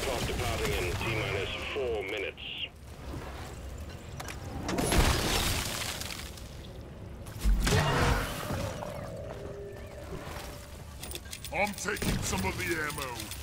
Aircraft departing in T-minus 4 minutes. I'm taking some of the ammo.